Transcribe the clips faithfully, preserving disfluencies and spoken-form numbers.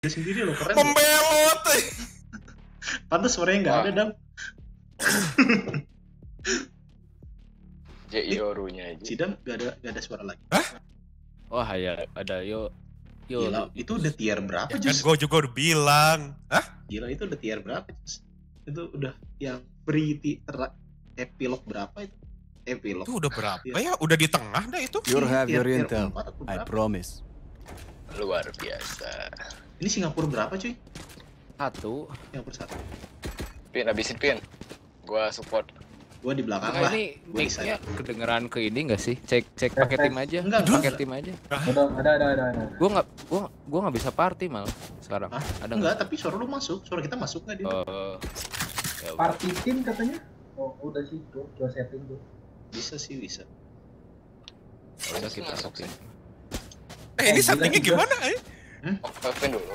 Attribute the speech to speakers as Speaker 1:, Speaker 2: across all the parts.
Speaker 1: Dia sendiri loh, keren.
Speaker 2: Membelot.
Speaker 1: Pantes suaranya nggak ada, Dam.
Speaker 3: J I O R-nya aja.
Speaker 1: Si Dam nggak ada nggak ada suara lagi.
Speaker 2: Hah?
Speaker 4: Wah ya ada yo yo.
Speaker 1: Gila, itu udah tier berapa,
Speaker 2: Ya kan
Speaker 1: Jus?
Speaker 2: gue juga udah bilang. Hah?
Speaker 1: Gila, itu udah tier berapa, Jus? Itu udah yang free tier epilog berapa itu? Epilog.
Speaker 2: Itu udah berapa ya? Udah di tengah dah itu.
Speaker 5: You'll have your
Speaker 1: Tier- tier
Speaker 5: intel.
Speaker 1: empat atau
Speaker 5: I
Speaker 1: berapa?
Speaker 5: promise.
Speaker 3: Luar biasa.
Speaker 1: Ini Singapura berapa, cuy?
Speaker 4: Satu.
Speaker 1: Singapura satu.
Speaker 3: Pin, habisin Pin. Gua support.
Speaker 1: Gua di belakang
Speaker 4: Nah,
Speaker 1: lah.
Speaker 4: ini
Speaker 1: Gua di
Speaker 4: mic-nya
Speaker 1: sana.
Speaker 4: kedengeran ke ini nggak sih? Cek cek pakai tim aja.
Speaker 1: Enggak,
Speaker 4: pakai
Speaker 1: enggak.
Speaker 4: tim aja.
Speaker 6: Udah, ada, ada, ada, ada.
Speaker 4: Gua nggak gua gua nggak bisa party malah sekarang.
Speaker 1: Hah?
Speaker 4: Ada
Speaker 1: Enggak, tapi suara lu masuk. Suara kita masuk nggak dia?
Speaker 4: Eh, ya udah.
Speaker 6: Party team katanya. Oh, udah sih, tuh, gua setting tuh.
Speaker 1: Bisa sih, bisa.
Speaker 4: Ya udah kita
Speaker 3: Masuk
Speaker 4: masukin.
Speaker 2: Eh ini
Speaker 6: Oh, gila,
Speaker 2: settingnya
Speaker 6: gila.
Speaker 2: gimana eh?
Speaker 3: Oh, Pin dulu.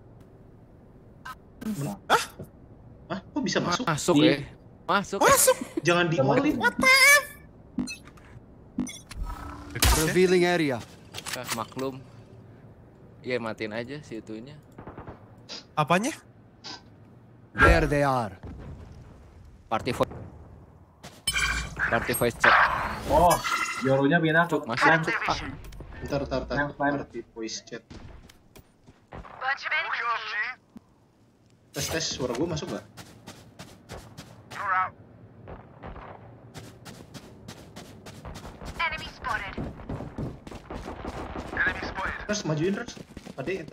Speaker 1: Hah? Kok bisa masuk?
Speaker 4: Masuk
Speaker 6: Di-
Speaker 4: ya. Masuk.
Speaker 2: Masuk.
Speaker 1: Jangan di all-in.
Speaker 5: Revealing area.
Speaker 4: Ah, maklum. Iya matiin aja si itunya.
Speaker 2: Apanya?
Speaker 5: There they are.
Speaker 4: Party voice. Party voice chat.
Speaker 6: Oh, Yorunya pindah
Speaker 4: Cuk,
Speaker 6: ke
Speaker 4: masuk
Speaker 6: Plan.
Speaker 4: cuk. Ah,
Speaker 1: Ntar, ntar, ntar.
Speaker 6: Yang lain.
Speaker 1: Party voice chat. Tes, tes. Suara gua masuk nggak? Terus majuin terus. Pade itu.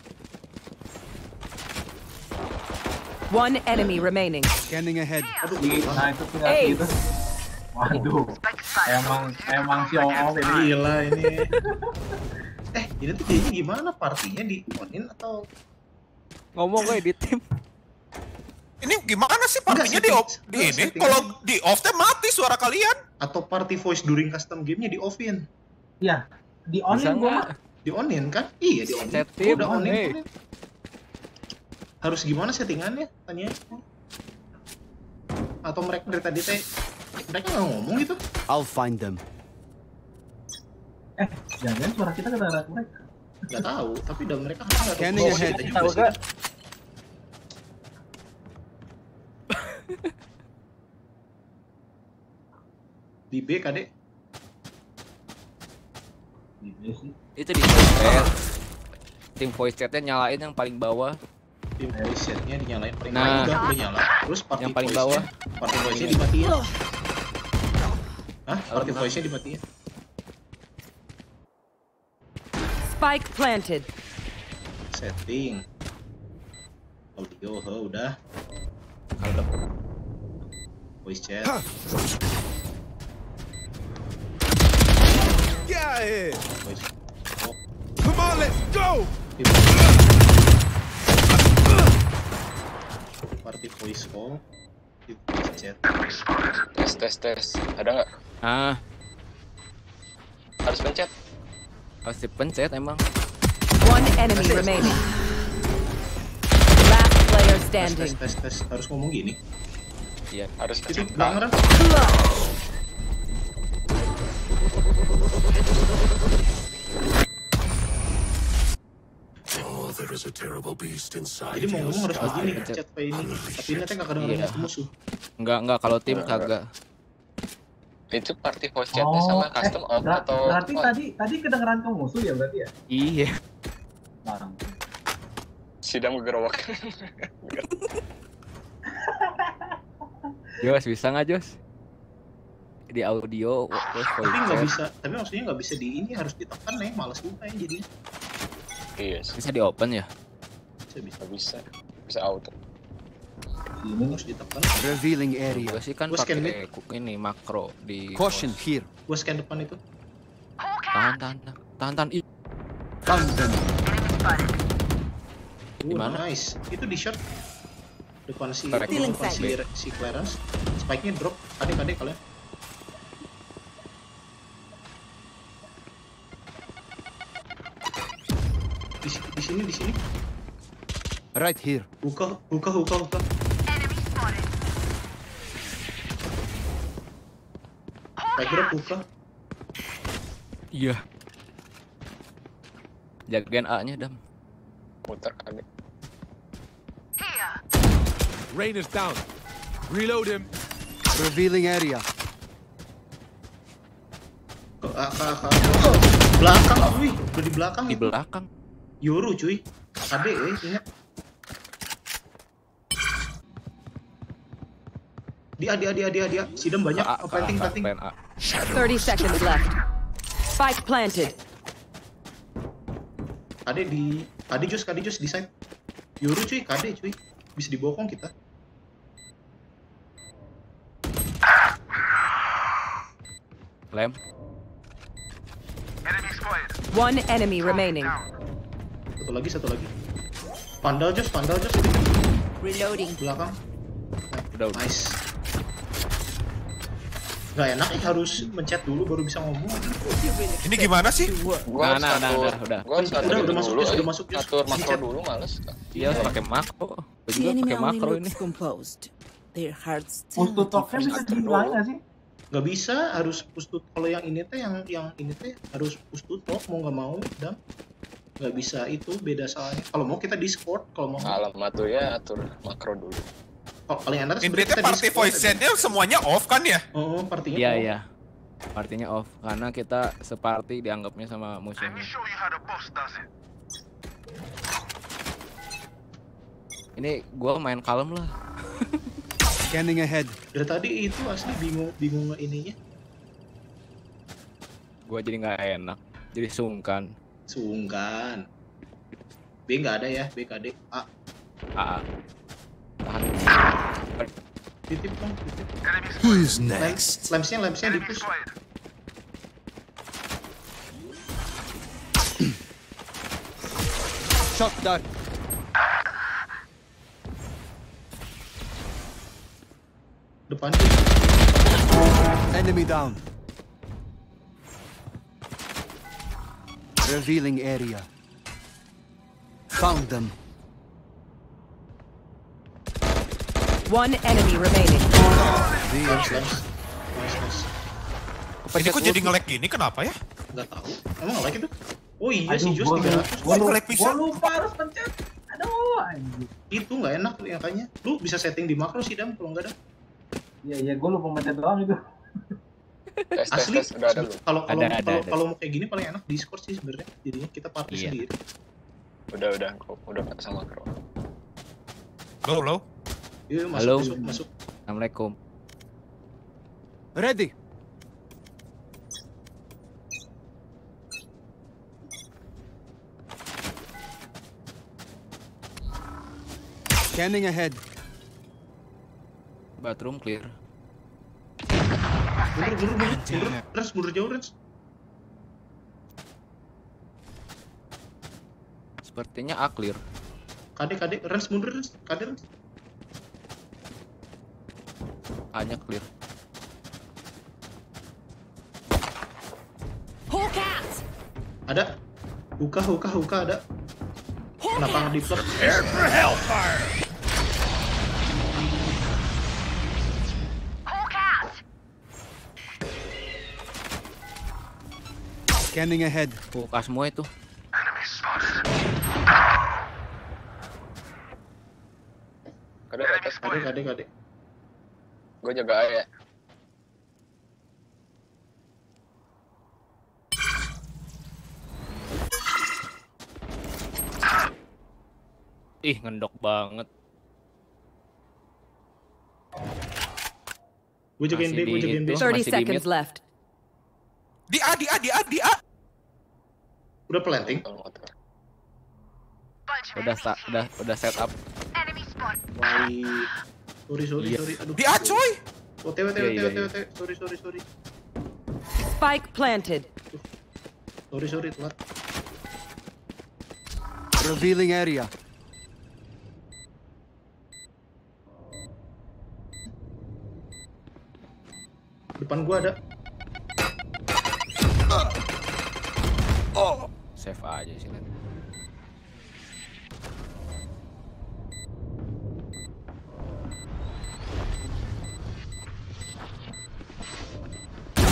Speaker 7: One enemy remaining.
Speaker 5: Scanning ahead.
Speaker 1: Aduh,
Speaker 6: Di- Nah, itu tinggal
Speaker 7: Eh.
Speaker 6: gitu. Waduh, emang emang si Ong ini.
Speaker 1: gila ini. Eh, ini tuh jadinya gimana? Partinya di on-in atau
Speaker 4: ngomong gue di tim.
Speaker 2: Ini gimana sih partinya
Speaker 1: Enggak,
Speaker 2: di off
Speaker 1: setting-
Speaker 2: di
Speaker 1: enggak,
Speaker 2: ini?
Speaker 1: setting.
Speaker 2: Kalau di off teh mati suara kalian.
Speaker 1: atau party voice during custom game-nya di off-in?
Speaker 6: Iya, di
Speaker 4: Bisa
Speaker 6: online gua
Speaker 4: nggak?
Speaker 6: mah.
Speaker 1: Di on-in kan? Iya, di on-in.
Speaker 4: Chat
Speaker 1: Gua
Speaker 4: tim,
Speaker 1: udah on-in.
Speaker 4: hey.
Speaker 1: on-in. Harus gimana settingannya? Tanya. Atau mereka dari tadi teh mereka nggak ngomong gitu?
Speaker 5: I'll find them.
Speaker 6: Eh, jangan suara kita kedengaran mereka.
Speaker 1: Nggak tahu, tapi udah mereka harusnya nggak tahu
Speaker 5: Scanning
Speaker 1: posisi
Speaker 5: ahead.
Speaker 1: kita
Speaker 6: Tahu
Speaker 1: juga sih.
Speaker 6: gak?
Speaker 1: Di B, Kade.
Speaker 6: Iya sih.
Speaker 4: Itu di voice chat. Tim voice chatnya nyalain yang paling bawah.
Speaker 1: Tim voice chat-nya dinyalain paling
Speaker 4: Nah.
Speaker 1: bawah, udah udah nyala. Terus party
Speaker 4: Yang paling
Speaker 1: voice-nya-
Speaker 4: bawah.
Speaker 1: Party voice-nya dimatiin. Hah? Party voice-nya dimatiin.
Speaker 7: Spike planted.
Speaker 1: Setting. Audio, he, udah.
Speaker 4: Kalau
Speaker 1: Voice chat.
Speaker 5: Yeah.
Speaker 1: Voice. Oh,
Speaker 5: Come on, let's go.
Speaker 1: party voice call. Di voice chat.
Speaker 3: Tes, tes, tes. Ada nggak?
Speaker 4: ah
Speaker 3: Harus pencet.
Speaker 4: harus dipencet emang.
Speaker 7: One enemy remaining. Last player
Speaker 1: Tes, tes,
Speaker 7: standing.
Speaker 1: tes, tes. Harus ngomong gini.
Speaker 4: Iya.
Speaker 3: Harus
Speaker 1: Itu
Speaker 3: pencet.
Speaker 1: bangeran.
Speaker 8: Oh, there is a terrible beast inside
Speaker 1: Jadi mau
Speaker 8: you.
Speaker 1: ngomong harus
Speaker 4: Harus
Speaker 1: begini,
Speaker 4: dipencet.
Speaker 1: chat kayak ini. Tapi ini teh nggak kedengeran
Speaker 4: Iya.
Speaker 1: ke musuh.
Speaker 4: Enggak enggak kalau tim kagak.
Speaker 3: Itu party voice chatnya sama custom
Speaker 6: eh,
Speaker 3: off
Speaker 6: ber-
Speaker 3: atau
Speaker 6: berarti
Speaker 3: on?
Speaker 6: tadi tadi kedengeran ke musuh ya berarti ya?
Speaker 4: Iya.
Speaker 6: Bang.
Speaker 3: Sidang bergerowak.
Speaker 4: Jos bisa nggak Jos? Di audio terus voice
Speaker 1: Tapi nggak
Speaker 4: chat.
Speaker 1: bisa. Tapi maksudnya nggak bisa di ini, harus ditekan nih. Males buka ya jadinya.
Speaker 3: Iya sih.
Speaker 4: Bisa di open ya?
Speaker 1: Bisa bisa.
Speaker 3: Nggak bisa. Bisa auto.
Speaker 6: Ini
Speaker 1: Harus ditekan.
Speaker 5: Revealing area.
Speaker 4: Gue sih kan
Speaker 1: Gua scan
Speaker 4: pakai cook ini makro di
Speaker 5: Caution here.
Speaker 1: Gua scan depan itu.
Speaker 4: tahan tahan tahan tahan tahan. Ih,
Speaker 5: Found them.
Speaker 1: Uh,
Speaker 4: Di mana?
Speaker 1: Nice. Itu di shot. Depan si
Speaker 4: Correct.
Speaker 1: depan si, si Clarence. Spike-nya drop. Kadek-kadek kalian. Di, si- di sini, di sini.
Speaker 5: Right here.
Speaker 1: Buka, buka, buka, buka. Saya kira buka.
Speaker 4: Iya. Jagain A-nya dam.
Speaker 3: Muter kali.
Speaker 5: Rain is down. Reload him. Revealing area.
Speaker 1: Ke A, ke A, ke A. Oh, belakang, cuy. Udah di belakang.
Speaker 4: Di
Speaker 1: itu.
Speaker 4: belakang.
Speaker 1: Yoru, cuy. Ade, eh, ingat. Dia, dia, dia, dia, dia. Sidem banyak.
Speaker 4: A,
Speaker 1: Oh,
Speaker 4: ke A,
Speaker 1: planting,
Speaker 4: ke
Speaker 1: planting.
Speaker 4: plan A.
Speaker 7: thirty seconds left. Spike planted.
Speaker 1: Ade di, Ade jus, Ade jus di side. Yoru, cuy. Kade, cuy. Bisa dibokong kita.
Speaker 4: Lem.
Speaker 7: One enemy remaining.
Speaker 1: Satu lagi, satu lagi. Pandal jus, pandal jus.
Speaker 7: Reloading.
Speaker 1: Belakang.
Speaker 4: Udah, udah.
Speaker 1: Nice. Gak enak ya, harus mencet dulu baru bisa ngomong.
Speaker 2: Ini gimana sih?
Speaker 3: Gua
Speaker 4: Nah, nah, nah,
Speaker 3: atur,
Speaker 4: udah, udah.
Speaker 3: gua harus
Speaker 1: Udah,
Speaker 3: atur
Speaker 1: udah
Speaker 3: itu
Speaker 1: masuk,
Speaker 3: dulu,
Speaker 1: Jus,
Speaker 3: eh.
Speaker 1: udah masuk, Jus.
Speaker 3: Atur makro
Speaker 1: Dicet.
Speaker 3: dulu males.
Speaker 4: Iya, pakai makro. Gua
Speaker 9: The
Speaker 4: juga
Speaker 9: enemy
Speaker 4: pakai
Speaker 9: only
Speaker 4: makro ini.
Speaker 9: looks composed. Their hearts
Speaker 6: Push to
Speaker 9: still
Speaker 6: talknya bisa
Speaker 3: Atur
Speaker 6: dibilang
Speaker 3: dulu.
Speaker 6: nggak sih?
Speaker 1: Gak bisa, harus push to kalau yang ini teh yang yang ini teh harus push to talk mau nggak mau dan nggak bisa itu beda soalnya. Kalau mau kita Discord, kalau mau
Speaker 3: Alamat tuh ya atur makro dulu.
Speaker 1: kalau paling enak
Speaker 2: Ini
Speaker 1: sebenarnya
Speaker 2: teh
Speaker 1: kita
Speaker 2: party
Speaker 1: Discord
Speaker 2: voice
Speaker 1: aja.
Speaker 2: chatnya semuanya off kan ya?
Speaker 1: Oh, partinya.
Speaker 4: Iya,
Speaker 1: oh.
Speaker 4: iya. Partinya off karena kita separty dianggapnya sama musuhnya. Ini gua main kalem lah.
Speaker 5: Scanning ahead.
Speaker 1: Dari tadi itu asli bingung bingung nge ininya.
Speaker 4: Gua jadi nggak enak. Jadi sungkan.
Speaker 1: Sungkan. B nggak ada ya, B K D. A.
Speaker 4: A. Tahan.
Speaker 1: Titip dong, titip.
Speaker 8: Who's
Speaker 1: Lem,
Speaker 8: next?
Speaker 1: lemsnya, lemsnya di push.
Speaker 5: Shot done.
Speaker 1: Depan.
Speaker 5: Enemy down. Revealing area. Found them.
Speaker 7: One enemy remaining.
Speaker 1: Lems, lems. Nice, nice.
Speaker 2: Ini kok jadi nge-lag gini kenapa ya?
Speaker 1: Nggak tahu. Emang nggak like itu? Oh iya sih,
Speaker 6: Aduh,
Speaker 1: Jus
Speaker 6: gua-
Speaker 1: tiga ratus.
Speaker 6: gua lupa-
Speaker 2: Like bisa.
Speaker 6: gua lupa harus pencet. Aduh, anjir.
Speaker 1: Itu nggak enak ya kayaknya. Lu bisa setting di makro sih, Dam, kalau nggak ada.
Speaker 6: Iya, iya, gua lupa pencet doang itu.
Speaker 3: Tes tes
Speaker 1: Asli,
Speaker 3: tes udah ada lu.
Speaker 1: kalau kalau
Speaker 4: Ada, ada,
Speaker 1: kalau
Speaker 4: ada.
Speaker 1: kalau mau kayak gini paling enak Discord sih sebenarnya. Jadinya kita party
Speaker 4: Iya.
Speaker 1: sendiri.
Speaker 3: Udah udah gua udah pasang makro.
Speaker 2: Low, low.
Speaker 1: Yuk, masuk,
Speaker 4: Halo.
Speaker 1: masuk, masuk.
Speaker 4: Assalamualaikum.
Speaker 5: Ready. Scanning ahead.
Speaker 4: Bathroom clear.
Speaker 1: Mundur, mundur, mundur, mundur. Rens, mundur jauh, Rens.
Speaker 4: Sepertinya A clear.
Speaker 1: Kade, kade, Rens, mundur, Rens. Kade, Rens.
Speaker 4: A-nya clear.
Speaker 7: Hawk out.
Speaker 1: Ada. Huka, huka, huka ada. Kenapa nggak di-plug?
Speaker 5: Scanning ahead.
Speaker 4: Buka semua itu.
Speaker 3: Kade atas.
Speaker 1: Kade, kade, kade.
Speaker 3: Gua jaga A ya.
Speaker 4: Ih, ngendok banget.
Speaker 1: Gue jagain
Speaker 4: Masih
Speaker 1: D, gue
Speaker 4: di
Speaker 1: jagain D.
Speaker 4: itu.
Speaker 7: thirty
Speaker 4: Masih di
Speaker 7: seconds
Speaker 4: mid.
Speaker 7: left.
Speaker 2: Di A, di A, di A, di A.
Speaker 1: Udah planting.
Speaker 3: Kalau motor.
Speaker 4: Udah sta- udah udah set up.
Speaker 1: Baik. Sorry, sorry,
Speaker 4: Iya.
Speaker 1: sorry. Aduh.
Speaker 2: Di A, coy.
Speaker 1: O T W, O T W,
Speaker 4: Iya,
Speaker 1: O T W,
Speaker 4: iya,
Speaker 1: O T W. Sorry, sorry, sorry.
Speaker 7: Spike planted.
Speaker 1: Sorry, sorry, telat.
Speaker 5: Revealing area.
Speaker 1: Depan gua ada.
Speaker 4: Save aja sih. Len.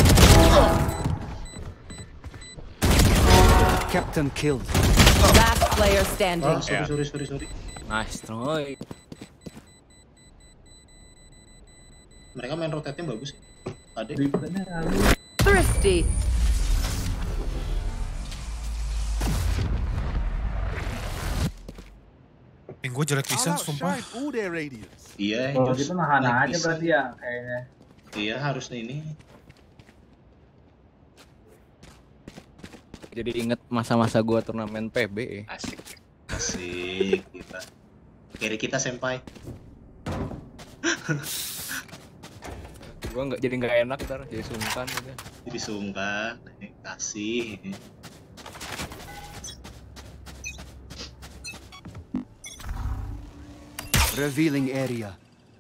Speaker 5: Captain killed.
Speaker 7: Last player standing.
Speaker 1: Ah, sorry,
Speaker 4: Yeah.
Speaker 1: sorry, sorry, sorry.
Speaker 4: Nice, Troy.
Speaker 1: Mereka main rotate-nya bagus. Adek.
Speaker 6: Ribetnya kali.
Speaker 7: Thrifty.
Speaker 2: Ping gue jelek pisan,
Speaker 5: I'll
Speaker 2: sumpah.
Speaker 5: outshine all their radiance.
Speaker 1: Iya,
Speaker 6: Kalau
Speaker 1: Jos.
Speaker 6: gitu nahan
Speaker 1: Naik
Speaker 6: aja
Speaker 1: bisa.
Speaker 6: berarti ya kayaknya.
Speaker 1: Iya, harusnya ini.
Speaker 4: Jadi inget masa-masa gua turnamen P B.
Speaker 3: Asik.
Speaker 1: Asik kita. Kiri kita senpai.
Speaker 4: Gua nggak jadi nggak enak ntar, jadi sungkan gitu.
Speaker 1: Jadi sungkan, eh, kasih.
Speaker 5: Revealing area.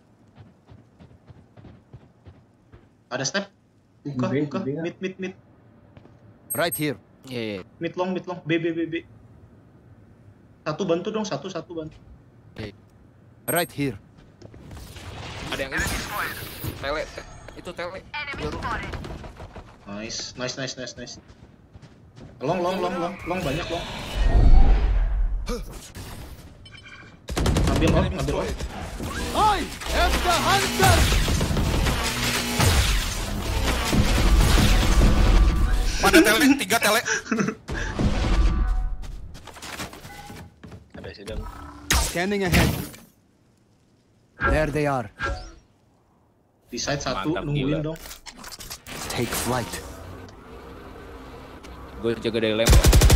Speaker 1: Ada step. Buka,
Speaker 6: B,
Speaker 1: buka.
Speaker 6: B,
Speaker 1: Mid, mid, mid.
Speaker 5: Right here.
Speaker 4: Iya, iya.
Speaker 1: Mid long, mid long. B, B, B, B. Satu bantu dong, satu, satu bantu.
Speaker 5: Right here.
Speaker 4: Ada yang ini. Tele, te- itu tele. Biru.
Speaker 1: Nice, nice, nice, nice, nice. Long, long, long, long. Long banyak, long. Ambil long, ambil long.
Speaker 5: I am the hunter.
Speaker 2: Mana tele? Tiga tele.
Speaker 3: Ada sidang.
Speaker 5: Scanning ahead. There they are.
Speaker 1: Di side satu,
Speaker 4: Mantap,
Speaker 1: nungguin
Speaker 4: gila.
Speaker 1: dong.
Speaker 5: Take flight.
Speaker 4: Gue jaga dari lem.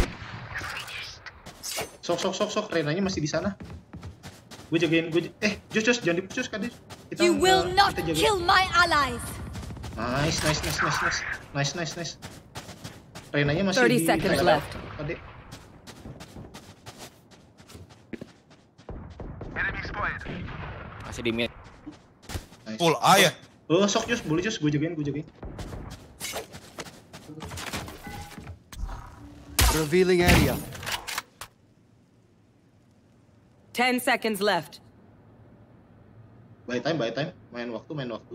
Speaker 1: Sok, sok, sok, sok. Renanya masih di sana. Gue jagain, gue... Eh, Jos, Jos, jangan dipus, Kadir. Kita,
Speaker 7: You will
Speaker 1: uh,
Speaker 7: not
Speaker 1: kita jaga.
Speaker 7: kill my allies.
Speaker 1: Nice, nice, nice, nice, nice. Nice, nice, nice. Renanya masih
Speaker 7: thirty
Speaker 1: di...
Speaker 7: seconds
Speaker 1: Thailand.
Speaker 7: left.
Speaker 1: Adek.
Speaker 4: Masih di mid.
Speaker 1: Nice.
Speaker 2: Full A ya?
Speaker 1: Oh, sok, Jos. Boleh, Jos. Gue jagain, gue jagain.
Speaker 5: Revealing area.
Speaker 7: Ten seconds left.
Speaker 1: Buy time, buy time. Main waktu, main waktu.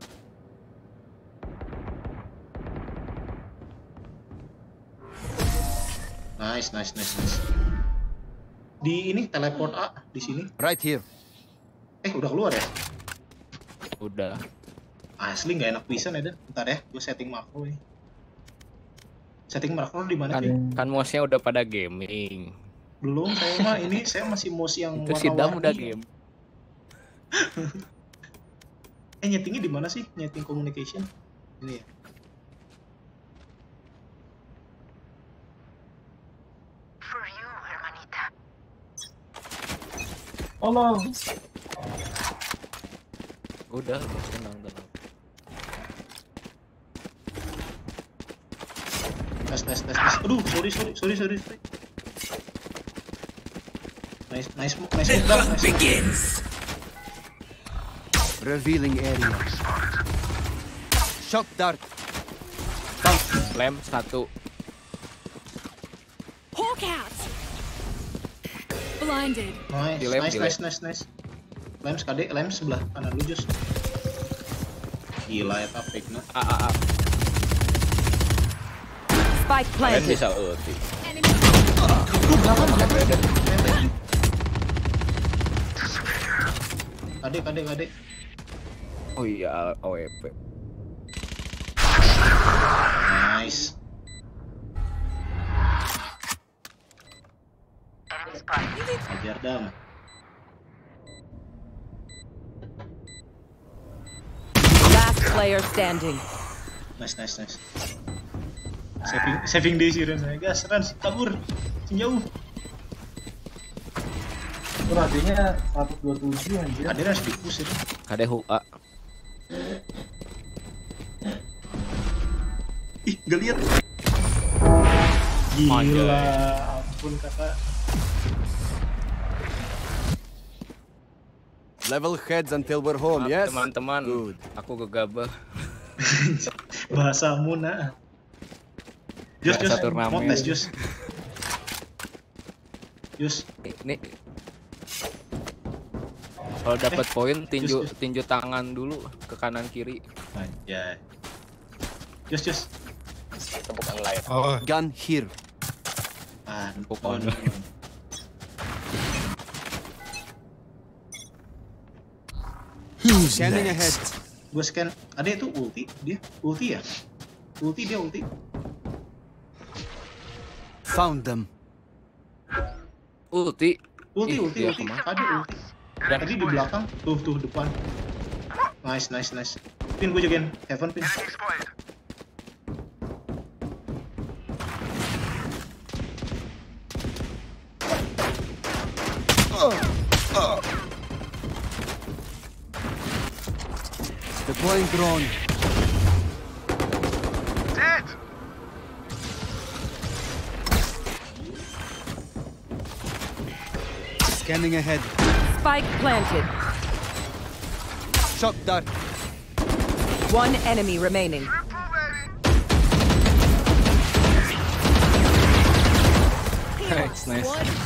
Speaker 1: Nice, nice, nice, nice. Di ini teleport A di sini.
Speaker 5: Right here.
Speaker 1: Eh, udah keluar ya?
Speaker 4: Udah.
Speaker 1: Asli nggak enak pisan ya, Dan. Bentar ya, gue setting makro ya. Setting makro di mana
Speaker 4: Kan,
Speaker 1: sih?
Speaker 4: kan mouse-nya udah pada gaming.
Speaker 1: Belum, saya mah ini saya masih mouse yang
Speaker 4: Itu si Dam udah
Speaker 1: warna-warni.
Speaker 4: game.
Speaker 1: Eh, nyetingnya di mana sih? Nyeting communication. Ini ya.
Speaker 6: Tolong.
Speaker 4: Udah, tenang, tenang.
Speaker 1: Tes, tes, tes, tes. Aduh, sorry, sorry, sorry, sorry, sorry. Nice, nice, nice, nice, nice.
Speaker 8: Begins.
Speaker 5: Revealing area. Shock dart.
Speaker 4: Lem satu.
Speaker 7: Hawk out. Blinded.
Speaker 1: Nice,
Speaker 4: Di lem,
Speaker 1: nice,
Speaker 4: di
Speaker 1: nice, nice, nice. Lem sekade, lem sebelah kanan lu, Jos. Gila ya, tapik nah.
Speaker 4: A A A.
Speaker 7: Spike
Speaker 4: Kalian
Speaker 7: planted.
Speaker 4: bisa ulti.
Speaker 1: Kade, kade, kade.
Speaker 4: Oh iya, O E P.
Speaker 1: Nice. Ajar Dam.
Speaker 7: Last player standing.
Speaker 1: Nice, nice, nice. Saving, saving di sih Ren. Gas, Ren, kabur. Jauh.
Speaker 6: Itu radinya seratus dua puluh tujuh anjir.
Speaker 1: Ada harus dipus itu.
Speaker 4: Kade hook A.
Speaker 1: Ih, gak lihat. Gila, ampun kakak.
Speaker 5: Level heads until we're home,
Speaker 4: Maaf,
Speaker 5: yes?
Speaker 4: teman-teman.
Speaker 5: Good.
Speaker 4: Aku gegabah.
Speaker 1: Bahasamu nah. Jus,
Speaker 4: Bahasa
Speaker 1: Jus,
Speaker 4: turnamen.
Speaker 1: mau tes Jus. Jus,
Speaker 4: Ini kalau dapat
Speaker 1: Eh,
Speaker 4: poin tinju
Speaker 1: just- just.
Speaker 4: tinju tangan dulu ke kanan kiri.
Speaker 1: anjay. Jus, Jus.
Speaker 3: Itu bukan lain.
Speaker 2: Oh,
Speaker 5: Gun here.
Speaker 1: Ah,
Speaker 4: Pokoknya.
Speaker 8: Who's
Speaker 5: Scanning ahead.
Speaker 8: next?
Speaker 1: Gue scan. Ada itu ulti dia. Ulti ya? Ulti dia ulti.
Speaker 5: Found them.
Speaker 4: Ulti.
Speaker 1: Ulti
Speaker 4: Ih,
Speaker 1: ulti
Speaker 4: dia
Speaker 1: ulti.
Speaker 4: kemana?
Speaker 1: Ada ulti. Tadi di belakang. Tuh tuh depan. Nice nice nice. Pin gue jagain Heaven pin.
Speaker 5: Deploying drone. Scanning ahead.
Speaker 7: Spike planted.
Speaker 5: Shot dart.
Speaker 7: One enemy remaining.
Speaker 4: Nice, nice.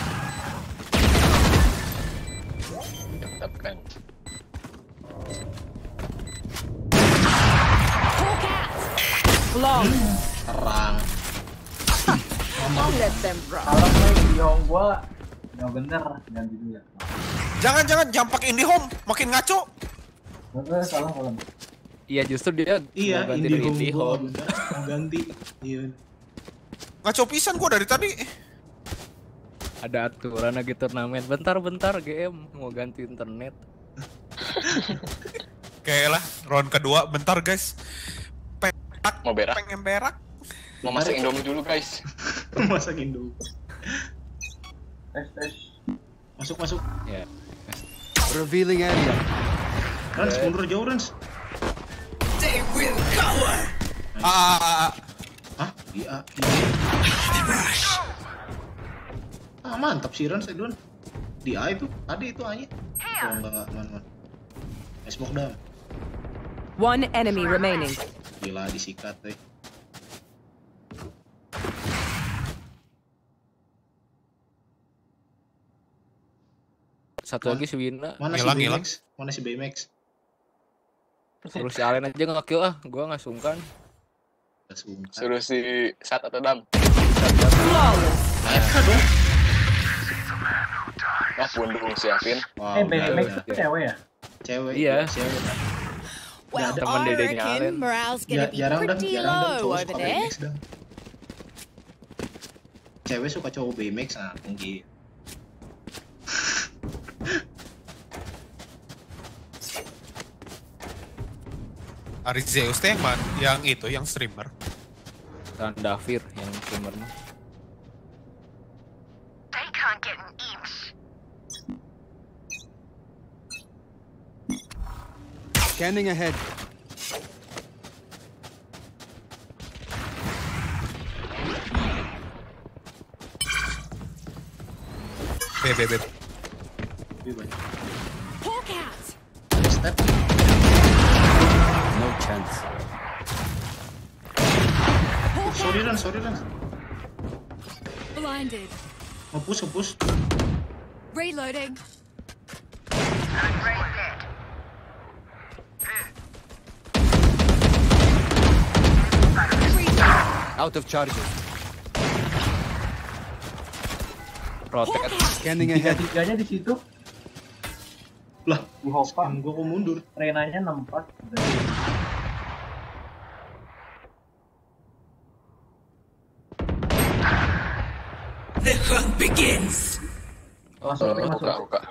Speaker 3: Mantap kan.
Speaker 7: Long.
Speaker 1: Terang.
Speaker 7: Don't let them run.
Speaker 6: Kalau main di home gua nggak bener ganti dulu ya.
Speaker 2: Jangan jangan jangan pakai IndiHome, makin ngaco.
Speaker 6: Bener salah kalau.
Speaker 4: Iya justru dia
Speaker 1: Iya,
Speaker 4: mau ganti
Speaker 1: Indihome
Speaker 4: dari
Speaker 1: gua
Speaker 4: Indihome.
Speaker 1: bener. Mau ganti. Iya.
Speaker 2: Ngaco pisan gua dari tadi.
Speaker 4: Ada aturan lagi turnamen. Bentar-bentar G M mau ganti internet.
Speaker 2: Kayak lah round kedua, bentar guys. Perak,
Speaker 3: Mau berak?
Speaker 2: pengen berak.
Speaker 3: Mau masak Indomie dulu guys.
Speaker 1: Masak Indo.
Speaker 6: Tes tes.
Speaker 1: Masuk masuk.
Speaker 4: Ya.
Speaker 5: Revealing area.
Speaker 1: Rans mundur jauh Rans.
Speaker 2: Ah, ah, ah, ah.
Speaker 1: Hah? Iya. Ah mantap sih Rans Edon. Di A itu, tadi itu A-nya. Oh enggak, man, man. Smoke down.
Speaker 7: One enemy remaining.
Speaker 1: Gila disikat deh.
Speaker 4: Satu lagi si Wina.
Speaker 1: Mana si
Speaker 2: Hilang, hilang.
Speaker 1: Baymax? Mana si Baymax?
Speaker 4: Suruh si Allen aja nge-kill ah. Gua nggak sungkan.
Speaker 1: Sungkan.
Speaker 3: Suruh si Sat atau Dam.
Speaker 7: Flawless.
Speaker 1: Eka dong.
Speaker 3: Wah pundung siapin.
Speaker 1: Wow,
Speaker 6: Eh,
Speaker 1: udah,
Speaker 6: Baymax
Speaker 1: udah.
Speaker 6: itu cewek ya?
Speaker 1: Cewek.
Speaker 4: Iya.
Speaker 1: Cewek.
Speaker 9: Well,
Speaker 4: teman
Speaker 9: I
Speaker 4: dedenya Allen.
Speaker 9: reckon morale's
Speaker 1: Ja-
Speaker 9: gonna be
Speaker 1: jarang dah,
Speaker 9: pretty
Speaker 1: jarang dah
Speaker 9: low
Speaker 1: cowok
Speaker 9: over
Speaker 1: suka
Speaker 9: there.
Speaker 1: Baymax dah. Cewek suka cowok Baymax nah tinggi.
Speaker 2: Arizeus teh yang mana? Yang itu, yang streamer.
Speaker 4: Dan Davir yang streamernya.
Speaker 5: Scanning ahead.
Speaker 2: B, B, B.
Speaker 1: Lebih banyak.
Speaker 9: Hawk out.
Speaker 1: Step.
Speaker 5: No chance.
Speaker 1: Sorry Rans, sorry Rans.
Speaker 9: Blinded.
Speaker 1: Mau push, mau push.
Speaker 9: Reloading.
Speaker 5: Out of charges.
Speaker 4: Rotate.
Speaker 5: Scanning ahead.
Speaker 6: Tiga-tiganya di situ.
Speaker 1: Lah,
Speaker 6: Di Hopa.
Speaker 1: kan gua kok mundur.
Speaker 6: Renanya enam empat.
Speaker 8: The hunt begins.
Speaker 6: Masuk,
Speaker 3: Uh,
Speaker 6: masuk.
Speaker 3: buka buka.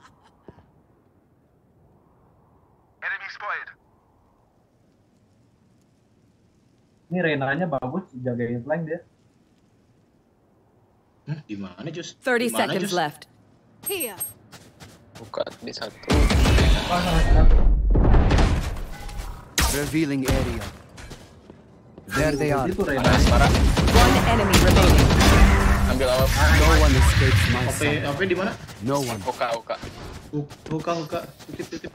Speaker 6: Ini Renanya bagus, jagain flank dia.
Speaker 1: Hmm, di mana Jus?
Speaker 7: thirty
Speaker 1: Di mana,
Speaker 7: seconds
Speaker 1: Jus?
Speaker 7: left.
Speaker 9: Here.
Speaker 3: Buka di satu.
Speaker 6: Pas satu.
Speaker 5: Revealing area. There they are.
Speaker 6: Itu Rena.
Speaker 3: Panas parah.
Speaker 7: One enemy remaining.
Speaker 3: Ambil awal.
Speaker 5: No one escapes my
Speaker 1: O P,
Speaker 5: sight.
Speaker 1: O P di mana?
Speaker 5: No one.
Speaker 3: Buka buka.
Speaker 1: Hu- Huka, huka. Tutip, tutip.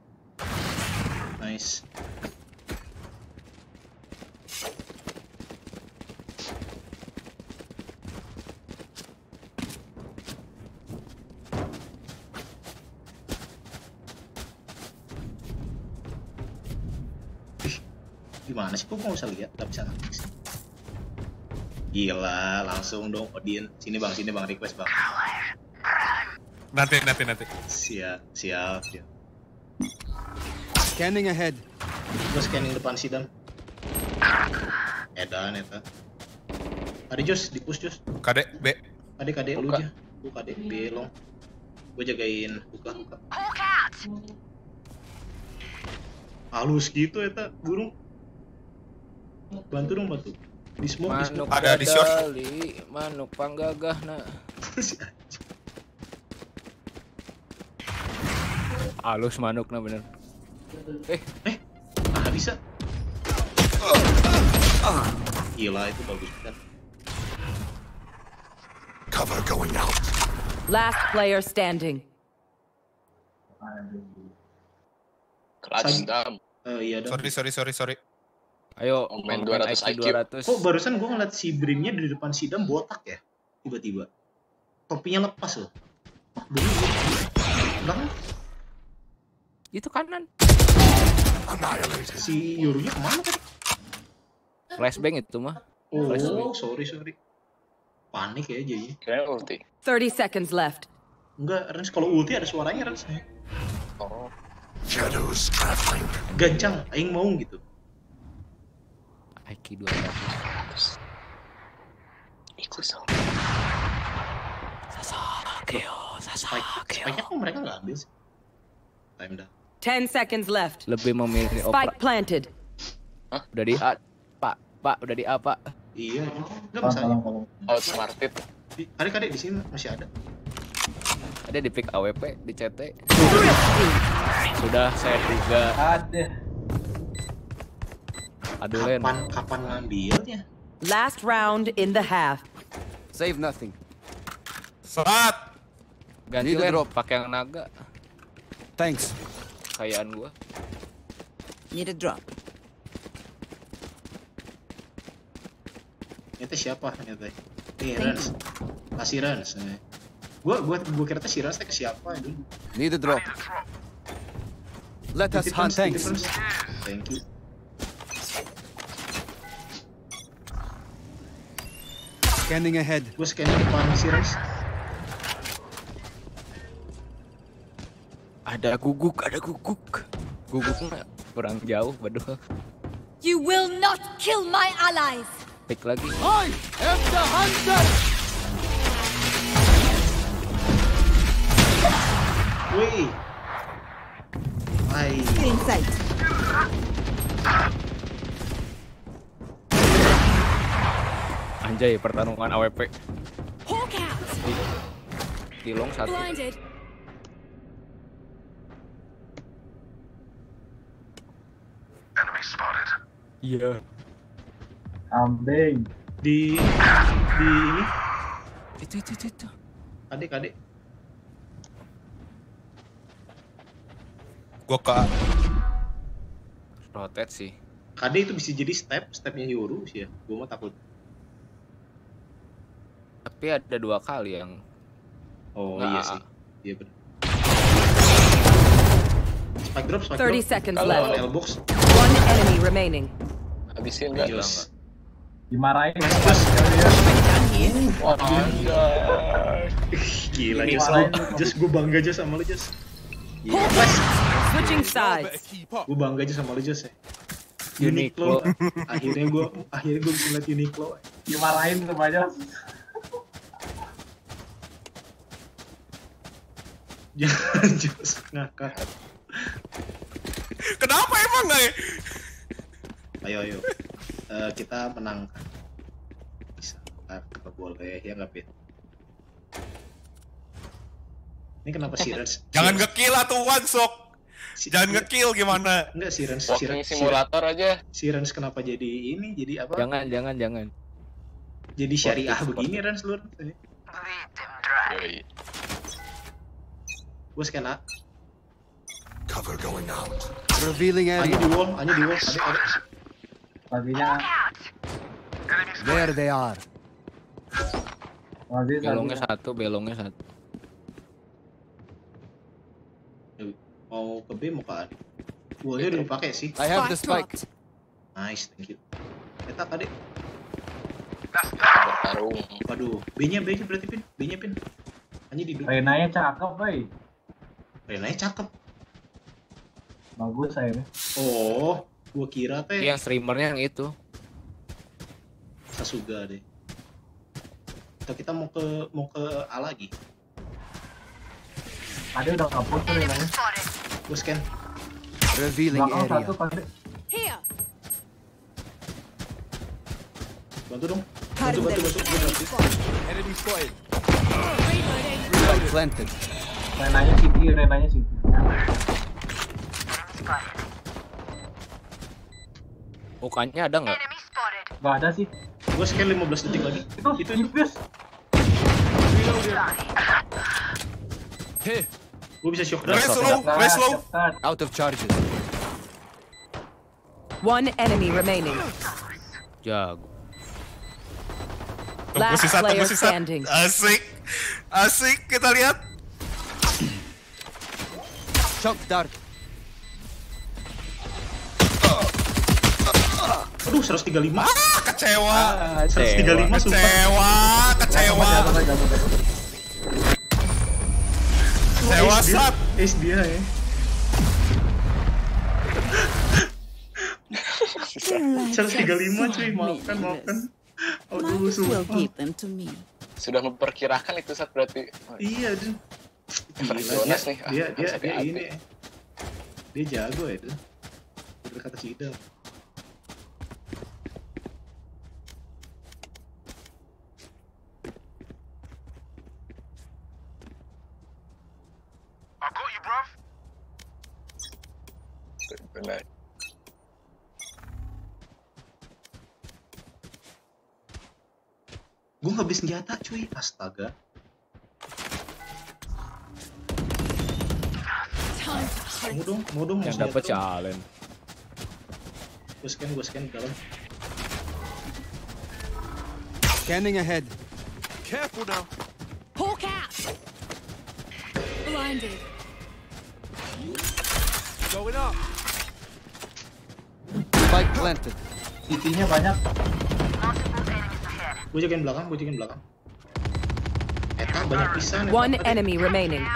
Speaker 1: Nice. Ih, gimana sih? Kok nggak usah lihat? Nggak bisa nangis. Gila, langsung dong Odin. Sini bang, sini bang, request bang.
Speaker 2: Nanti, nanti, nanti.
Speaker 1: Siap, siap, siap.
Speaker 5: Scanning ahead.
Speaker 1: Gue scanning depan sidang. Edan eta. Ada Jos, di push Jos.
Speaker 2: Kade B.
Speaker 1: Kade kade lu
Speaker 3: Buka.
Speaker 1: aja. Lu kade B long. Gue jagain buka buka. Halus gitu eta burung. Bantu dong bantu. Di smoke di
Speaker 4: Manuk
Speaker 1: smoke.
Speaker 2: Ada di short.
Speaker 4: dadali, manuk panggagah nah.
Speaker 1: Si anjing.
Speaker 4: Halus manuk nah bener. Eh,
Speaker 1: Eh, ah bisa. Gila itu bagus banget.
Speaker 5: Cover going out.
Speaker 7: Last player standing.
Speaker 3: Clutch
Speaker 1: Sagi.
Speaker 3: dam.
Speaker 1: Eh iya dong.
Speaker 2: Sorry sorry sorry sorry.
Speaker 4: ayo
Speaker 3: Oh, main
Speaker 4: main
Speaker 3: dua ratus I Q.
Speaker 4: dua ratus.
Speaker 1: Kok barusan gue ngeliat si Brimnya di depan sidang botak ya? Tiba-tiba. Topinya lepas loh. Brim. Bang,
Speaker 4: Itu kanan.
Speaker 1: si Yorunya kemana tadi?
Speaker 4: Flashbang itu mah.
Speaker 1: Oh, sorry sorry. Panik ya jadinya.
Speaker 3: Kirain ulti.
Speaker 7: thirty seconds left.
Speaker 1: Enggak, Rens kalau ulti ada suaranya Rens.
Speaker 3: Oh.
Speaker 5: Shadows traveling.
Speaker 1: Gancang, aing mau gitu.
Speaker 4: I Q dua ratus.
Speaker 3: Ikut sama.
Speaker 1: Spike, spike-nya kok mereka nggak ambil sih? Time dah.
Speaker 7: ten seconds left.
Speaker 4: Lebih memilih opera.
Speaker 7: Spike planted.
Speaker 4: Udah di A, Pak. Pak, udah di A, Pak.
Speaker 1: Iya, enggak
Speaker 6: Tolong,
Speaker 1: masalahnya.
Speaker 6: tolong, tolong.
Speaker 3: Outsmarted.
Speaker 1: Di- Adik-adik di sini masih ada.
Speaker 4: Ada di pick A W P, di C T. Sudah saya duga.
Speaker 6: Ada.
Speaker 4: Aduh, Len.
Speaker 1: Kapan kapan ngambilnya?
Speaker 7: Last round in the half.
Speaker 5: Save nothing.
Speaker 2: Serat.
Speaker 4: Ganti
Speaker 5: Need to
Speaker 4: Len,
Speaker 5: drop.
Speaker 4: pakai yang naga.
Speaker 5: Thanks.
Speaker 4: Kayaan gua.
Speaker 8: Need a drop.
Speaker 1: Itu siapa ternyata? Nih Rans. Kasih Rans. Nih. Gua gua gua kira tuh si Rans teh ke siapa dulu.
Speaker 5: Need a drop. Let us
Speaker 1: Titip,
Speaker 5: hunt.
Speaker 1: Rans,
Speaker 5: Thanks.
Speaker 1: titip, Rans. Thank you.
Speaker 5: Scanning ahead.
Speaker 1: Gua scanning depan si Rans.
Speaker 4: Ada guguk, ada guguk. Guguk mah kurang jauh, waduh.
Speaker 9: You will not kill my allies.
Speaker 4: Pick lagi.
Speaker 5: I am the hunter.
Speaker 1: Wih. Hai.
Speaker 8: In sight.
Speaker 4: Anjay, pertarungan A W P.
Speaker 9: Hawk out.
Speaker 4: Kilong satu.
Speaker 9: Blinded.
Speaker 4: Iya.
Speaker 6: Kambing.
Speaker 1: Di di ini
Speaker 4: Itu, itu, itu, itu.
Speaker 1: adik-adik.
Speaker 2: Gua ke
Speaker 4: Rotate sih.
Speaker 1: K D itu bisa jadi step, stepnya Yoru sih ya. Gua mah takut.
Speaker 4: Tapi ada dua kali yang
Speaker 1: Oh
Speaker 4: Nah.
Speaker 1: iya sih. Iya benar. Spike drop, spike
Speaker 7: thirty
Speaker 1: drop.
Speaker 7: seconds
Speaker 1: Kalau
Speaker 7: left.
Speaker 1: L-box.
Speaker 7: One enemy remaining.
Speaker 3: Habisin nggak?
Speaker 1: Jos.
Speaker 6: Dimarahin.
Speaker 1: Jos.
Speaker 3: Wah, anjay.
Speaker 1: Gila
Speaker 6: Ini
Speaker 1: Jos.
Speaker 6: malahin
Speaker 1: Lu-
Speaker 6: lu.
Speaker 1: Jos gue bangga Jos sama lu Jos.
Speaker 7: Switching
Speaker 5: Better
Speaker 7: sides.
Speaker 5: keep up.
Speaker 1: Gue bangga Jos sama lu Jos ya.
Speaker 4: Uniqlo.
Speaker 1: akhirnya gue akhirnya gue bisa lihat Uniqlo.
Speaker 6: Dimarahin semuanya.
Speaker 1: Jangan Jos ngakak.
Speaker 2: Kenapa emang nggak ya?
Speaker 1: Ayo ayo. Eh, kita menangkan. Bisa. Ntar kita boleh ya nggak Pit? Ini kenapa si Rens?
Speaker 2: Jangan nge-kill atuh one sok.
Speaker 1: Si-
Speaker 2: Jangan nge-kill gimana?
Speaker 1: Enggak si Rens. Si
Speaker 3: Walking
Speaker 1: Rens, si,
Speaker 3: simulator aja.
Speaker 1: si Rens kenapa jadi ini? Jadi apa?
Speaker 4: Jangan, jangan, jangan.
Speaker 1: Jadi syariah
Speaker 4: Sportif,
Speaker 1: begini Rens lu.
Speaker 3: Yoi.
Speaker 1: Gue scan A.
Speaker 5: Cover going out. Revealing
Speaker 1: Hanya
Speaker 5: area.
Speaker 1: di wall, hanya di wall. Ada ada.
Speaker 6: Paginya.
Speaker 5: There they are.
Speaker 6: Masih
Speaker 4: Belongnya
Speaker 6: paginya.
Speaker 4: satu, belongnya satu.
Speaker 1: Mau ke B mau ke A. Wallnya udah dipakai sih.
Speaker 5: I have the
Speaker 9: Spike
Speaker 5: spike.
Speaker 9: dropped.
Speaker 1: Nice, thank you. Eta tadi.
Speaker 3: Bertarung.
Speaker 1: Waduh, B-nya B-nya berarti Pin. B-nya Pin. Hanya di dua.
Speaker 6: Renanya cakep, boy.
Speaker 1: Renanya cakep.
Speaker 6: Bagus akhirnya.
Speaker 1: Oh, gua kira teh
Speaker 4: Yang streamernya yang itu.
Speaker 1: Sasuga deh. Atau kita mau ke mau ke A lagi.
Speaker 6: Tadi udah kaput tuh renanya.
Speaker 1: Gua scan.
Speaker 5: Revealing
Speaker 6: Belakang
Speaker 5: area.
Speaker 6: satu tadi.
Speaker 9: Here.
Speaker 1: Bantu dong. Bantu bantu bantu. Gua bantu.
Speaker 5: Enemy spotted.
Speaker 9: Reloading.
Speaker 5: Spike planted.
Speaker 6: Renanya City, renanya City.
Speaker 4: Mukanya ada nggak?
Speaker 6: Gak ada sih.
Speaker 1: Gua scan lima belas detik lagi.
Speaker 6: Itu
Speaker 1: Itu
Speaker 6: itu
Speaker 1: itu.
Speaker 5: Here.
Speaker 1: Gua bisa shock
Speaker 2: West
Speaker 1: dash.
Speaker 2: low, west low.
Speaker 5: Out of charges.
Speaker 8: One enemy remaining.
Speaker 4: Jago.
Speaker 2: Tunggu
Speaker 8: Last
Speaker 2: sisa, tunggu
Speaker 8: player
Speaker 2: sisa.
Speaker 8: standing.
Speaker 2: Asik. Asik, kita lihat.
Speaker 5: Shock dart.
Speaker 1: Aduh, seratus tiga puluh lima.
Speaker 2: Ah, kecewa.
Speaker 1: seratus tiga puluh lima sumpah.
Speaker 2: Kecewa, kecewa. Kecewa,
Speaker 1: Ace dia-
Speaker 2: Sat.
Speaker 1: Ace dia ya. seratus tiga puluh lima cuy, maafkan, maafkan. Aduh,
Speaker 8: Might as well
Speaker 1: sumpah.
Speaker 8: give them to me.
Speaker 3: Sudah memperkirakan itu saat berarti. Oh,
Speaker 1: Iya, Dun. Gila, dia,
Speaker 3: Jonas nih, ah,
Speaker 1: dia, dia,
Speaker 3: harus
Speaker 1: dia
Speaker 3: hati-hati.
Speaker 1: ini. Dia jago ya, Dun. Bener kata si Idam.
Speaker 3: Benar.
Speaker 1: Gue nggak bisa senjata cuy, astaga.
Speaker 9: Time to hunt.
Speaker 1: Mau dong, mau dong, mau
Speaker 4: Yang dapat
Speaker 1: senjata dong.
Speaker 4: challenge.
Speaker 1: Gue scan, gue scan ke dalam.
Speaker 5: Scanning ahead. Careful now.
Speaker 9: Hawk out. Blinded.
Speaker 5: Going up. Spike planted.
Speaker 6: City-nya banyak.
Speaker 1: Gue jagain belakang, gue jagain belakang. Eta banyak pisan. eta.
Speaker 8: One
Speaker 1: Tadi-
Speaker 8: enemy remaining.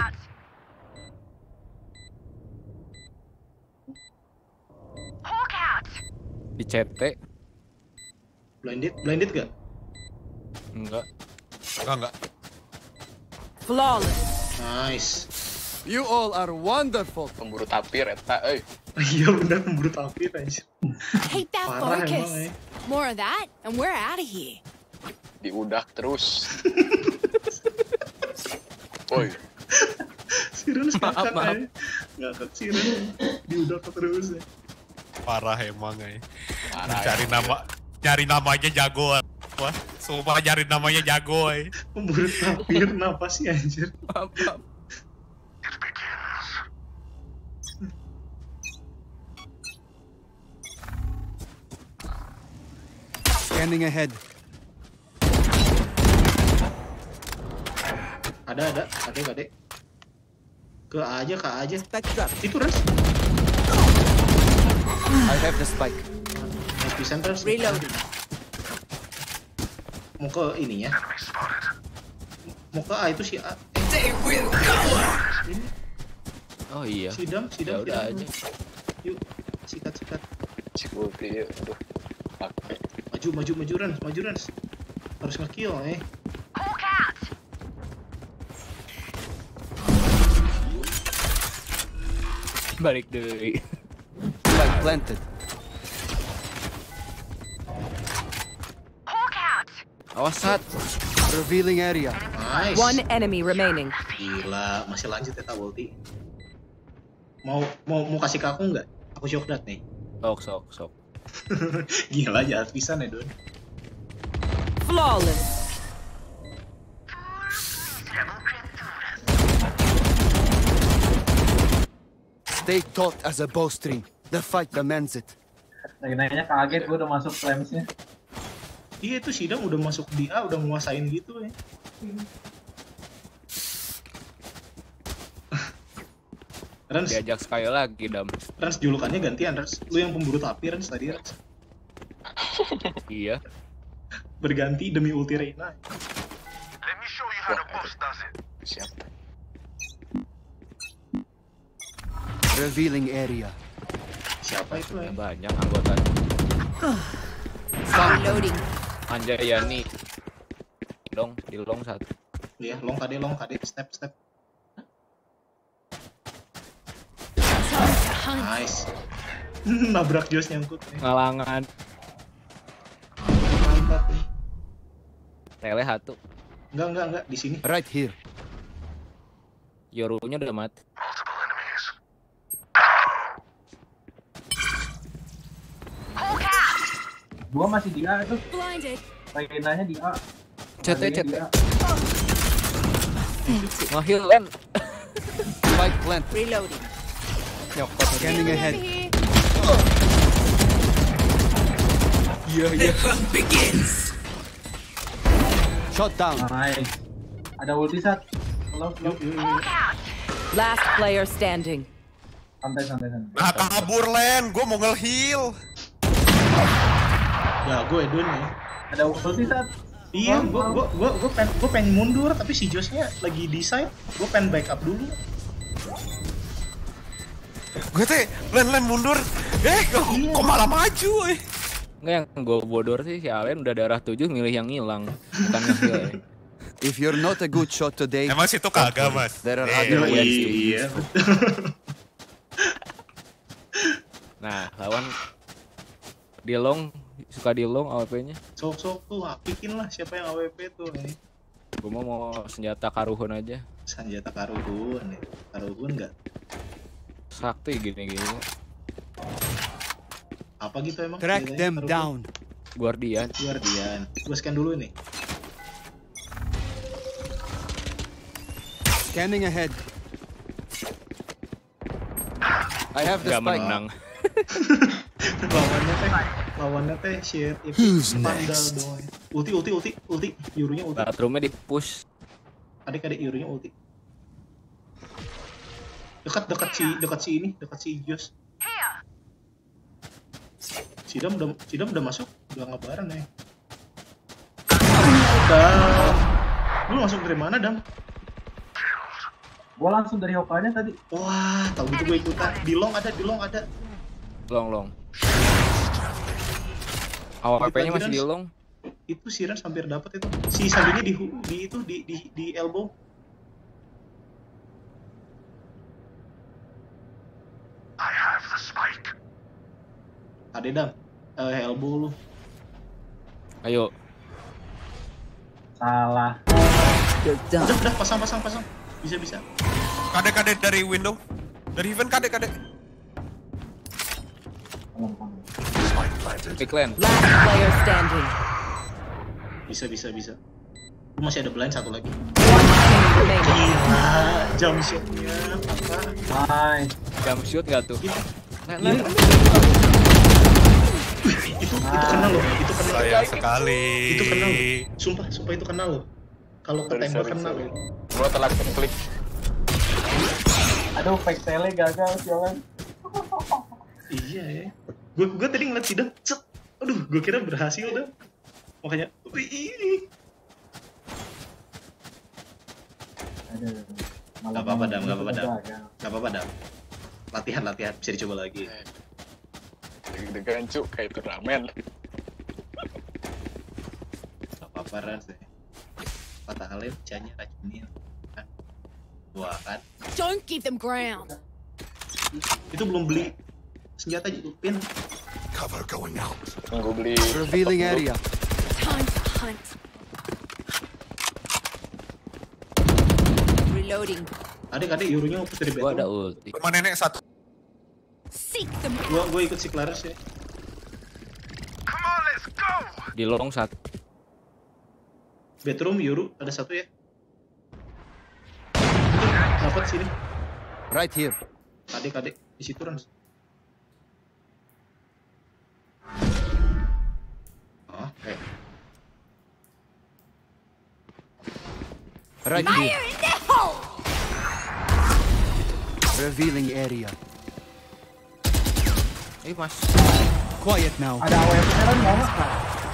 Speaker 4: Di C T.
Speaker 1: Blinded, blinded gak?
Speaker 4: Enggak.
Speaker 2: Enggak, enggak.
Speaker 8: Flawless.
Speaker 1: Nice.
Speaker 5: You all are wonderful.
Speaker 3: Pemburu tapir eta euy.
Speaker 1: Iya bener, pemburu tapir anjir.
Speaker 9: Hate that
Speaker 1: Parah emang
Speaker 9: focus.
Speaker 1: ya.
Speaker 9: More of that, and we're out of here.
Speaker 3: Diudak terus. Woi,
Speaker 1: Siren
Speaker 4: Maaf,
Speaker 1: ngangkat
Speaker 4: maaf.
Speaker 1: aja. Ngangkat Siren. Diudak terus ya.
Speaker 2: Parah emang ya.
Speaker 3: parah.
Speaker 2: Cari nama, nyari namanya jago. Wah, sumpah nyari namanya jago. Eh.
Speaker 1: Pemburu tapir, kenapa sih anjir?
Speaker 4: Maaf, maaf.
Speaker 5: Scanning ahead.
Speaker 1: Ada, ada. Kadek, kadek. Ke A aja, ke A aja.
Speaker 8: Spike drop.
Speaker 1: Itu Rans.
Speaker 5: I have the spike.
Speaker 1: Nice pisan Rans.
Speaker 8: Reload.
Speaker 1: Mau ke ininya. Mau ke A itu si A. Ini
Speaker 4: Oh iya.
Speaker 1: sidam,
Speaker 4: Ya
Speaker 1: sidam.
Speaker 4: udah
Speaker 1: sidam.
Speaker 4: aja.
Speaker 1: Yuk, sikat, sikat.
Speaker 3: Cik ulti ya. Aduh. Pakai.
Speaker 1: Maju, maju, maju Rans, maju Rans. Harus nge-kill eh.
Speaker 4: Balik deui.
Speaker 5: Spike planted.
Speaker 4: Awas Sat.
Speaker 5: Revealing area.
Speaker 1: Nice.
Speaker 8: One enemy remaining.
Speaker 1: Gila, masih lanjut ya ulti. Mau mau mau kasih ke aku nggak? Aku shock dat nih.
Speaker 4: Sok sok sok.
Speaker 1: Gila jahat pisan ya Don.
Speaker 8: Flawless.
Speaker 5: Stay taut as a bowstring. The fight demands it.
Speaker 6: Renanya kaget gue udah masuk flames-nya.
Speaker 1: Iya itu sidam udah masuk di A, udah nguasain gitu ya. Rans,
Speaker 4: Diajak sekali lagi Dam.
Speaker 1: Rans julukannya gantian Rans. Lu yang pemburu tapi Rans tadi Rans.
Speaker 4: Iya.
Speaker 1: Berganti demi ulti Reina.
Speaker 3: Siap.
Speaker 5: Revealing area.
Speaker 1: Siapa itu ya?
Speaker 4: Banyak anggota.
Speaker 9: Reloading.
Speaker 4: Anjayani. Long, di long satu.
Speaker 1: Iya, long kade, long kade, step step.
Speaker 9: Time to hunt.
Speaker 1: Nice. Nabrak Jos nyangkut nih.
Speaker 4: Ngalangan.
Speaker 1: Mantap nih.
Speaker 4: Tele satu.
Speaker 1: Enggak, enggak, enggak di sini.
Speaker 5: Right here.
Speaker 4: Yorunya udah mati.
Speaker 6: Gua masih di A itu.
Speaker 9: Blinded.
Speaker 6: Lainnya di A.
Speaker 4: Cet cet.
Speaker 6: Di A.
Speaker 4: Ngahil lan.
Speaker 5: Spike plant.
Speaker 9: Reloading.
Speaker 4: Nyokot.
Speaker 5: Scanning ahead.
Speaker 9: Here.
Speaker 4: Iya iya.
Speaker 5: Shot down.
Speaker 6: Nice. Ada ulti sat. Halo, halo.
Speaker 1: Yuk, yuk, yuk.
Speaker 8: Last player standing.
Speaker 6: Santai, santai, santai.
Speaker 2: Nah kabur Len, gue mau nge-heal.
Speaker 1: Ya, gue Edun nih.
Speaker 6: Ada ulti sat.
Speaker 1: Iya, gue gue gue gue pengen gue pengen mundur tapi si Josnya lagi di side. Gue pengen backup dulu.
Speaker 2: Gue teh, Len Len mundur. Eh, kok,
Speaker 1: Iya.
Speaker 2: kok malah maju? Eh.
Speaker 4: Enggak, yang gue bodor sih si Allen udah darah tujuh milih yang ngilang. Bukan ngahil. Ya.
Speaker 5: If you're not a good shot today,
Speaker 2: Emang situ kagak mas.
Speaker 5: there are
Speaker 2: Eh,
Speaker 5: other ways to
Speaker 1: Iya.
Speaker 4: Nah, lawan di long suka di long A W P-nya.
Speaker 1: Sok-sok tuh bikin lah siapa yang A W P tuh nih.
Speaker 4: Gue mau mau senjata karuhun aja.
Speaker 1: Senjata karuhun nih. Karuhun enggak?
Speaker 4: Sakti gini-gini.
Speaker 1: Apa gitu emang?
Speaker 5: track
Speaker 1: senjatanya
Speaker 5: them
Speaker 1: karuhun?
Speaker 5: down.
Speaker 4: Guardian.
Speaker 1: Guardian. Gue scan dulu nih.
Speaker 5: Scanning ahead. I have the
Speaker 4: Gak
Speaker 5: spike.
Speaker 4: menang.
Speaker 1: lawannya teh lawannya teh share
Speaker 5: Who's
Speaker 1: pandal
Speaker 5: next?
Speaker 1: doang. Ulti ulti ulti ulti Yurunya ulti.
Speaker 4: Bathroomnya di push.
Speaker 1: Adik-adik Yurunya ulti. Dekat dekat si dekat si ini, dekat si Jos. Sidam udah Sidam udah masuk, udah ngabaran ya. Dam. Lu masuk dari mana, Dam?
Speaker 6: Gua langsung dari Hokage tadi.
Speaker 1: Wah, tahu gitu gue ikutan. Di long ada, di long ada.
Speaker 4: Long long. A W P-nya masih di long.
Speaker 1: Itu si Rans hampir dapat itu. Si Sandinya di hu- di itu di di di elbow. Ada Dam. Eh, elbow lu.
Speaker 4: Ayo.
Speaker 6: Salah.
Speaker 8: You're done.
Speaker 1: Udah, udah pasang pasang pasang. Bisa bisa.
Speaker 2: Kade-kade dari window. Dari event kade-kade.
Speaker 4: Big land.
Speaker 8: Last player standing.
Speaker 1: Bisa bisa bisa. Lu masih ada blind satu lagi.
Speaker 8: One enemy remaining.
Speaker 1: Nah, jump shotnya apa?
Speaker 6: Nice.
Speaker 4: Jump shoot gak tuh?
Speaker 1: Itu,
Speaker 4: Nah,
Speaker 1: Iya.
Speaker 4: nah.
Speaker 1: itu, itu kenal loh, itu kenal.
Speaker 2: Sayang sekali.
Speaker 1: Itu kenal loh. Sumpah, sumpah itu kenal loh. Kalau ketembak kenal loh.
Speaker 3: Gua telat klik.
Speaker 6: Aduh, fake tele gagal jangan.
Speaker 1: Iya ya. Gue gue tadi ngeliat Sidam, cet. Aduh, gue kira berhasil dah. Makanya, wih.
Speaker 6: Aduh.
Speaker 1: Gak apa-apa, Dam, gak apa-apa, Dam.
Speaker 6: Gagal.
Speaker 1: Gak apa-apa, Dam. Latihan, latihan. Bisa dicoba lagi.
Speaker 3: Deg-degan cuk kayak turnamen.
Speaker 1: Gak apa-apa, Rans deh. Patah halil, cahnya racunin. Kan? Wah, kan.
Speaker 9: Don't give them ground.
Speaker 1: Itu belum beli senjata gitu, pin.
Speaker 5: Cover going out.
Speaker 3: Tunggu beli.
Speaker 5: Revealing area.
Speaker 9: Time to hunt. Reloading.
Speaker 1: Adik-adik, Yurunya ngupus dari
Speaker 4: Gua ada
Speaker 1: beton.
Speaker 4: ulti.
Speaker 2: Rumah nenek satu.
Speaker 9: Seek them out.
Speaker 1: Gua, gua ikut si Claris ya.
Speaker 4: Di long satu.
Speaker 1: Bedroom, Yuru, ada satu ya. Dapat sini.
Speaker 5: Right here.
Speaker 1: Adik-adik, di situ Rans. Oh, oke.
Speaker 5: Right here.
Speaker 9: Fire in the hole!
Speaker 5: Revealing area.
Speaker 4: Eh mas.
Speaker 5: Quiet now.
Speaker 6: Ada A W P kan enggak enggak?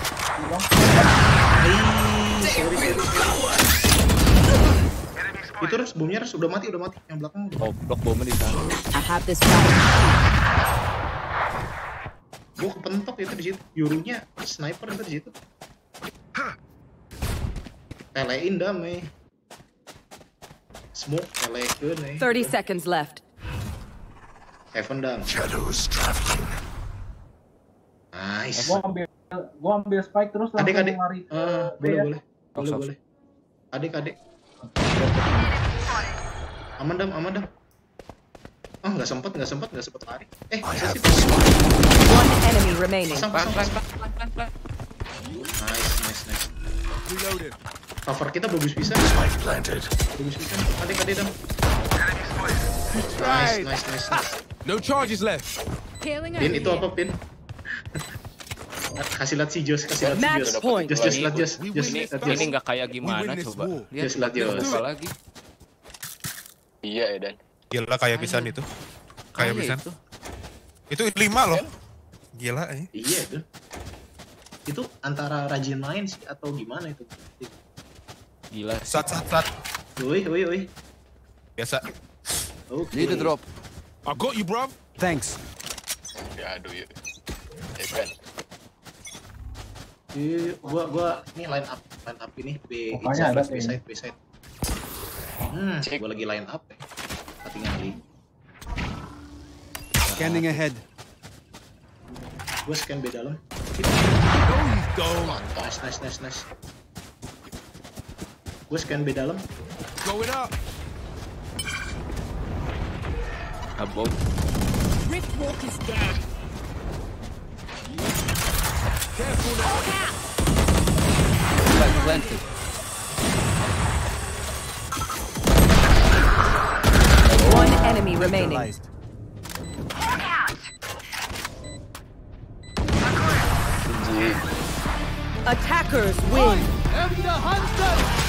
Speaker 1: Itu Rans, bomnya Rans, udah mati, udah mati. Yang belakang udah.
Speaker 4: Oh, blok bomnya di sana.
Speaker 8: I have this fight.
Speaker 1: Gua kepentok itu di situ. Yurunya sniper itu di situ. Telein damai. Smoke telekeun nih.
Speaker 8: thirty seconds left.
Speaker 1: Heaven dam.
Speaker 5: Shadows traveling.
Speaker 1: Nice.
Speaker 6: Gua ambil gua ambil spike terus langsung
Speaker 1: Adik-adik.
Speaker 6: lari ke
Speaker 1: Uh,
Speaker 6: B
Speaker 1: boleh,
Speaker 6: ya.
Speaker 1: boleh. Boleh,
Speaker 4: Sok, sok.
Speaker 1: boleh. Adik-adik. Aman dam, aman dam. Oh, nggak sempet, nggak sempet, nggak sempet lari. Eh,
Speaker 5: I
Speaker 1: bisa
Speaker 5: have
Speaker 1: sih.
Speaker 5: the spike.
Speaker 8: One enemy remaining.
Speaker 1: Pasang,
Speaker 4: Pelan,
Speaker 1: pasang,
Speaker 4: pelan,
Speaker 1: pasang.
Speaker 4: pelan, pelan, pelan.
Speaker 1: Nice, nice, nice.
Speaker 5: Reloading.
Speaker 1: Cover kita bagus bisa.
Speaker 5: Spike planted.
Speaker 1: Bagus bisa. Adik-adik dam. Nice,
Speaker 5: Right.
Speaker 1: nice, nice, nice.
Speaker 5: No charges left.
Speaker 9: Healing
Speaker 1: Pin,
Speaker 9: over
Speaker 1: itu
Speaker 9: here.
Speaker 1: apa, Pin? Kasih lihat si Jos, kasih lihat si
Speaker 8: Match
Speaker 1: Jos.
Speaker 8: point.
Speaker 1: Jos, Jos, lihat Jos.
Speaker 5: We
Speaker 1: Jos,
Speaker 5: win
Speaker 1: lihat
Speaker 5: this.
Speaker 1: Jos.
Speaker 4: Ini nggak kayak
Speaker 5: We
Speaker 4: gimana
Speaker 5: win this
Speaker 4: coba.
Speaker 5: war.
Speaker 4: Lihat,
Speaker 1: Just lihat,
Speaker 4: lihat
Speaker 1: Jos.
Speaker 4: apa lagi?
Speaker 3: Iya, Edan.
Speaker 2: Gila kayak pisan itu. Kayak
Speaker 4: Ah, iya
Speaker 2: pisan.
Speaker 4: itu.
Speaker 2: Itu lima loh. Gila eh.
Speaker 1: Iya itu. Itu antara rajin main sih atau gimana itu?
Speaker 4: Gila.
Speaker 2: Sat sat sat.
Speaker 1: Woi, woi, woi.
Speaker 2: Biasa.
Speaker 1: Oke.
Speaker 5: Need a drop. I got you, bruv. Thanks.
Speaker 3: Ya, aduh, yuk. Edan.
Speaker 1: Ih, gua gua ini line up, line up ini B
Speaker 6: Pokoknya ada
Speaker 1: B side, B side. Hmm,
Speaker 3: Cek.
Speaker 1: gua lagi line up ya. Tinggal di.
Speaker 5: Scanning ahead.
Speaker 1: Gua scan B dalam.
Speaker 5: Go.
Speaker 1: Nice, nice, nice, nice. Gua scan B dalam.
Speaker 5: Going up.
Speaker 4: Above.
Speaker 9: Rift Walk is dead.
Speaker 5: Careful now.
Speaker 4: Spike planted.
Speaker 8: One enemy remaining.
Speaker 3: Ji.
Speaker 8: Attackers win.
Speaker 5: Am the hunter.